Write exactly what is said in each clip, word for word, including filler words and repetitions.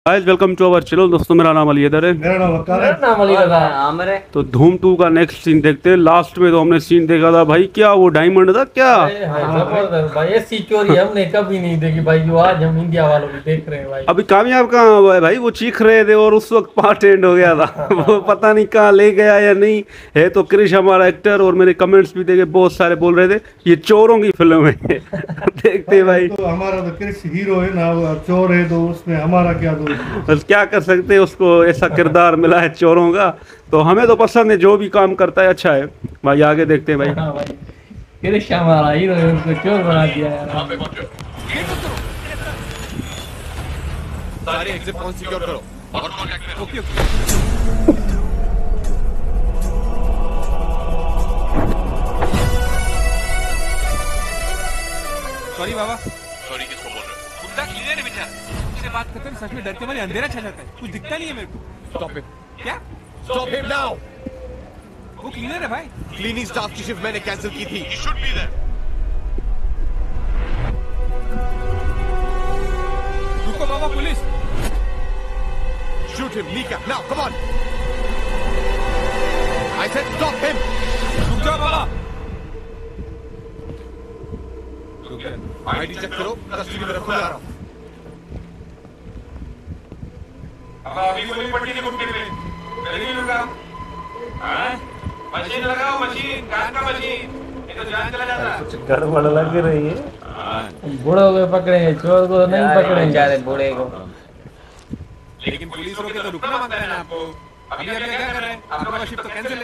Guys welcome to our channel. दोस्तों मेरा नाम अली हैदर है। मेरा नाम वकार है। मेरा नाम अली रजा है। आमिर है। तो धूम टू का नेक्स्ट सीन देखते हैं। लास्ट में तो हमने सीन देखा था भाई, क्या वो डायमंड था क्या? अरे हाय जबरदस्त भाई, ऐसी चोरी हमने कभी नहीं देखी भाई, जो आज हम इंडिया वालों की देख रहे हैं भाई। अभी कामयाब कहाँ हुआ है भाई? वो चीख रहे थे और उस वक्त पार्ट एंड हो गया था। वो पता नहीं कहाँ ले गया या नहीं है। तो क्रिश हमारा एक्टर, और मेरे कमेंट्स भी देखे, बहुत सारे बोल रहे थे ये चोरों की फिल्म है। देखते हैं भाई। तो हमारा तो क्रिश हीरो है ना, वो चोर है तो उसमें हमारा क्या दोस्त। बस क्या कर सकते हैं, उसको ऐसा किरदार मिला है चोरों का। तो हमें तो पसंद है, जो भी काम करता है अच्छा है भाई। आगे देखते हैं भाई। हाँ भाई, क्रिश हमारा हीरो है, उसको चोर बना दिया यार। सारे एग्जिट पॉइंट सिक्योर करो और कांटेक्ट में। Okay okay. सॉरी बाबा। सॉरी किसको बोल रहे हो? कुत्ता क्लीनर है बेचारा, उससे बात करते हैं सच में डर के मारे अंधेरा छा जाता है, कुछ दिखता नहीं है मेरे को। Stop him. क्या? Stop him now. वो क्लीनर है भाई। क्लीनिंग स्टाफ की शिफ्ट मैंने कैंसिल की थी। He should be there. रुको बाबा, पुलिस। शूट हिम नीका now, come on. I said stop him. रुक जाओ बाबा। आईडी चेक करो, कस्टडी में रखो। आ रहा हूं। अब अभी कोई पट्टी नहीं मुट्ठी में पहले नहीं लगा। हाँ मशीन लगाओ, मशीन कान का मशीन, ये तो जान चला जाता। कुछ गड़बड़ लग रही है। बूढ़े को पकड़ेंगे, चोर को नहीं पकड़ेंगे। बेचारे बूढ़े को। लेकिन पुलिस रोके तो रुकना मांगता है ना आपको। अभी अभी क्या कर रहे हैं? आपका शिफ्ट तो कैंसिल है।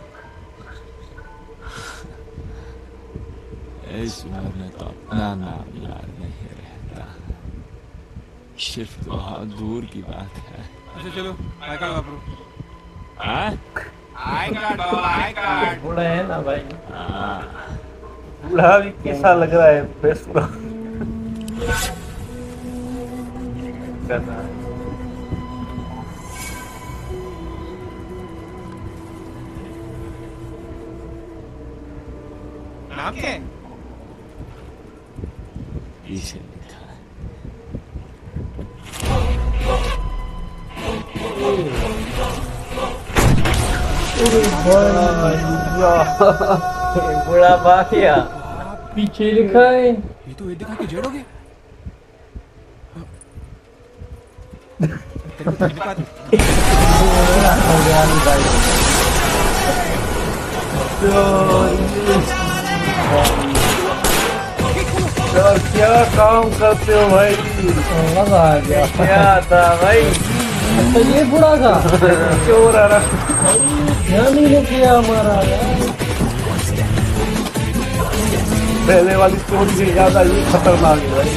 इस उम्र में तो अपना नाम याद नहीं रहता। शिफ्ट तो बहुत दूर की बात है। अच्छा चलो, आई कार्ड वापरो। हाँ? आई कार्ड बाबा, आई कार्ड। बूढ़ा है ना भाई। बूढ़ा भी कैसा लग रहा है? फेस पूरा करना है। नाम क्या है? पीछे लिखा है। बूढ़ा माफिया, पीछे लिखा है। ये तो ये दिखा के जेड़ोगे। यार क्या काम करते हो भाई? मजा आ गया। क्या था भाई? तो ये बूढ़ा था चोर आ रहा। ध्यान ही नहीं किया हमारा यार। पहले वाली चोरी से ज्यादा ये खतरनाक है भाई।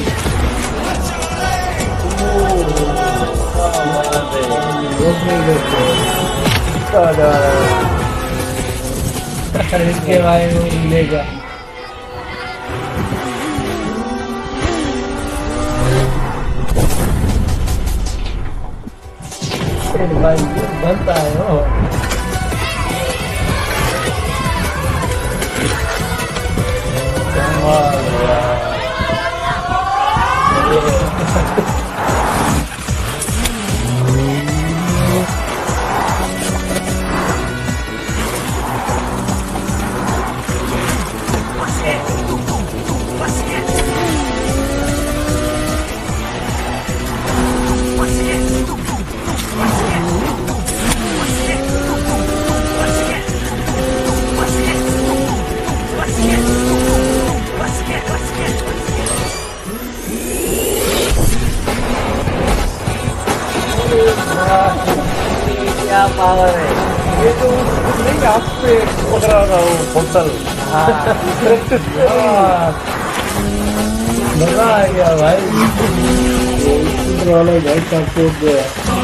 इसके बारे में मिलेगा। भाई बनता है वो। क्या पावर है ये तो। नहीं आप पे पकड़ा था वो बोतल। मजा आ गया भाई। वाला भाई का टूट गया।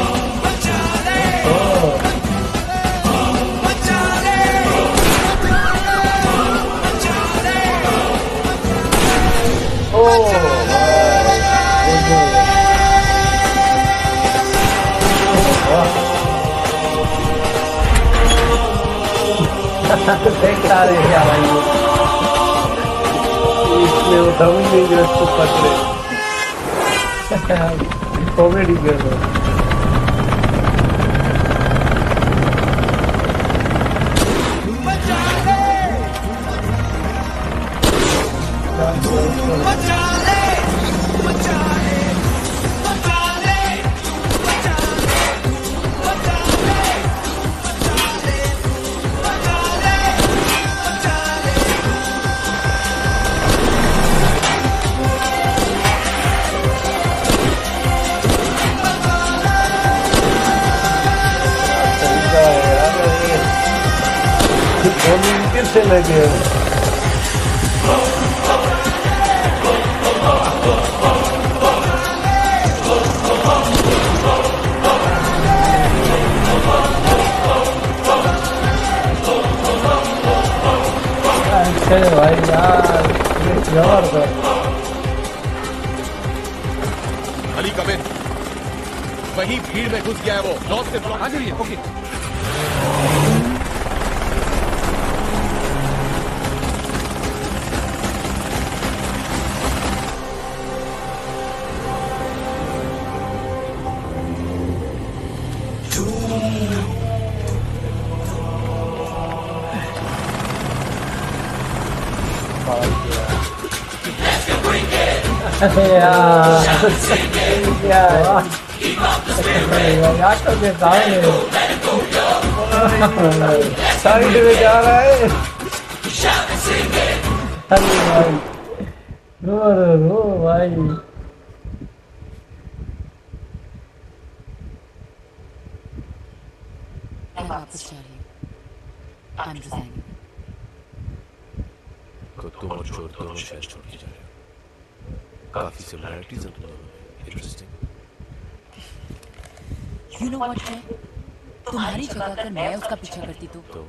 देखता रहे क्या भाई, इसमें वो दम नहीं जो इसको पकड़े। कॉमेडी कर रहे हैं। कैसे लगे अच्छे भाई यार जबरदस्त। अली कबिर वही भीड़ में घुस गया है वो। ब्लॉक से ब्लॉक आ जाइए। ओके अरे यार यार यार तो बेटा है साइड में जा रहा है। अरे भाई रो रो रो भाई। मैं वापस जा रही हूँ। I'm resigning. तो तुम और चोर दोनों शहर छोड़ के जा रहे हो। काफी सिमिलरिटीज हैं दोनों में। इंटरेस्टिंग। You know what है? तुम्हारी जगह अगर मैं उसका पीछा करती तो तो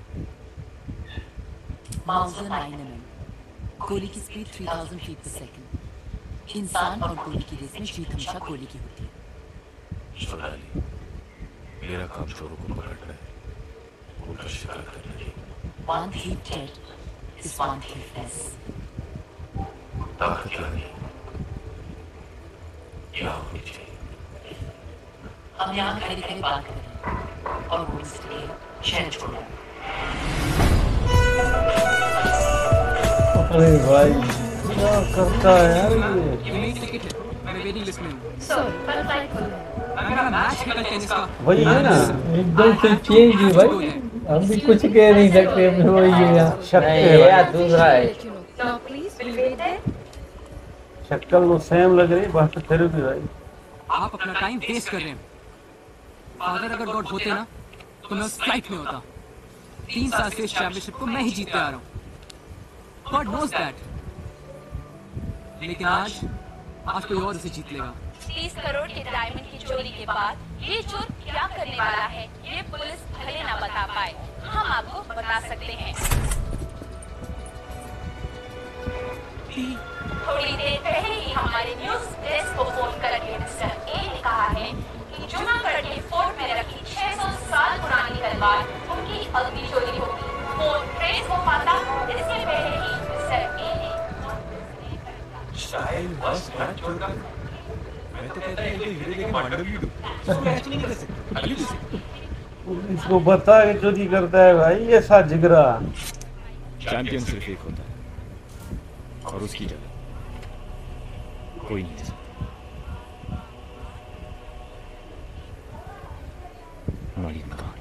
माउजर नाइन एम एम गोली की speed three thousand feet per second. इंसान और गोली की रेस में जीत हमेशा गोली की होती है। सोनाली, मेरा काम चोरों को पकड़ना है, उनका शिकार करना है। One thief dead is one thief less. ताकत लानी क्या होनी चाहिए? हम यहाँ खड़े खड़े बात कर रहे हैं और वो इसलिए शहर छोड़ रहा है। अरे भाई क्या करता है यार ये। मेरी टिकट है, मैं वेटिंग लिस्ट में हूँ। सॉरी पर फ्लाइट खोल रहा है। मेरा मैच है कल टेनिस का। वही है ना एकदम से चेंज ही भाई। हम भी कुछ कह नहीं सकते अपने वही है यार। शक्ल है यार दूसरा है। शक्ल तो सेम लग रही बात फिर भी भाई। आप अपना टाइम वेस्ट कर रहे हैं। फादर अगर गॉड होते ना तो मैं उस फ्लाइट में होता। तीन साल से इस चैंपियनशिप को मैं ही जीतते आ रहा हूँ। God knows that. लेकिन आज आज कोई और इसे जीत लेगा। तीस करोड़ के डायमंड की चोरी के बाद ये चोर क्या करने वाला है ये पुलिस भले ना बता पाए, हम आपको बता सकते हैं। थोड़ी देर पहले ही हमारे न्यूज डेस्क को फोन करके मिस्टर ए ने कहा है कि जूनागढ़ के फोर्ट में रखी छह सौ साल पुरानी तलवार उनकी अगली चोरी होगी। फोन ट्रेस हो पाता इससे पहले ही मिस्टर ए ने स्टाइल बस मैच छोड़ कर मैं तो कहता हूँ हीरो लेके मंडल भी दूँ। मैच नहीं कर सकते। अली दे सकते। इसको बता के चोरी करता है भाई ऐसा जिगरा। चैंपियन सिर्फ एक होता है और उसकी जगह कोई नहीं दे सकता। Not even God.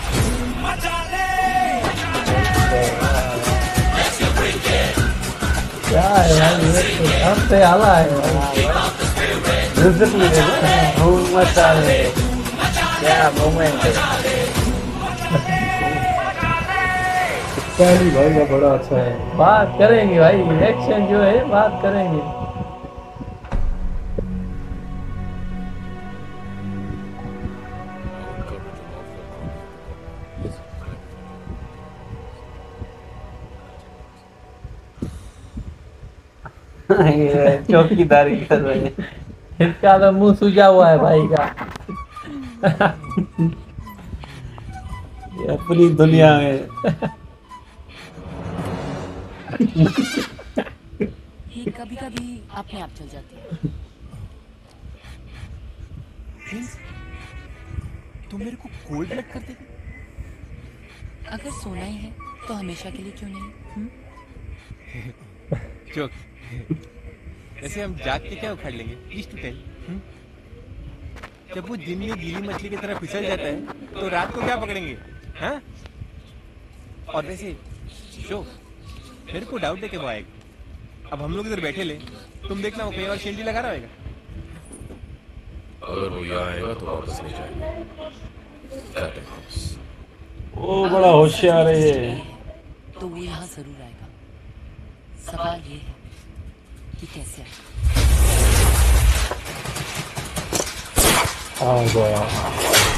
क्या है यार ये तो अब से आला है म्यूजिक में धूम मचा रहे क्या मोमेंट है। भाई का बड़ा अच्छा है। बात करेंगे भाई एक्शन जो है बात करेंगे। चौकीदारी कर रहे हैं। इसका तो मुंह सूजा हुआ है भाई का। ये अपनी दुनिया में ये कभी कभी अपने आप चल जाती है। मींस तुम मेरे को कोल्ड ब्लड कर देगी? अगर सोना ही है तो हमेशा के लिए क्यों नहीं? जोक। वैसे हम जाग के क्या उखाड़ लेंगे? Please to tell. जब वो दिन में गीली मछली की तरह फिसल जाता है तो रात को क्या पकड़ेंगे? हाँ? और वैसे शो मेरे को डाउट है कि वो आएगा। अब हम लोग इधर बैठे ले, तुम देखना वो कहीं और शेल्टी लगा रहा होगा। अगर वो यहाँ आएगा तो वापस नहीं जाएगा। ओ बड़ा होशियार है ये। तो वो यहाँ जरूर आएगा। सवाल ये है कि कैसे आएगा। आ गया।